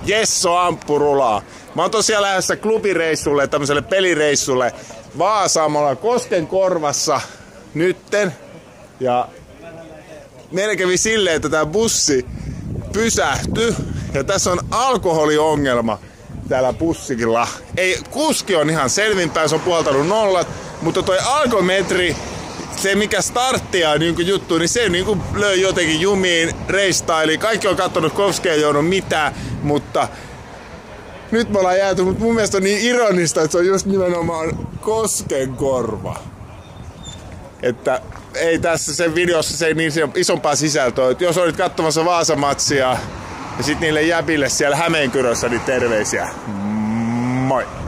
Jesso Amppurulaa. Mä oon tosiaan lähdössä klubireissulle, tämmöiselle pelireissulle Vaasamalla Koskenkorvassa nytten. Ja meillä kävi silleen, että tää bussi pysähtyi. Ja tässä on alkoholiongelma täällä bussikilla. Ei, kuski on ihan selvinpäin, se on puhaltanut nollat. Mutta toi alkometri, se mikä starttia niin juttu, niin se niin löi jotenkin jumiin, reistaili. Kaikki on kattonut koskeen joudun mitään, mutta nyt me ollaan jääty. Mutta mun mielestä on niin ironista, että se on just nimenomaan Koskenkorva. Että ei tässä sen videossa se ei niin isompaa sisältöä. Et jos olit katsomassa Vaasa-matsia ja sit niille jäbille siellä Hämeenkyrössä, niin terveisiä. Moi!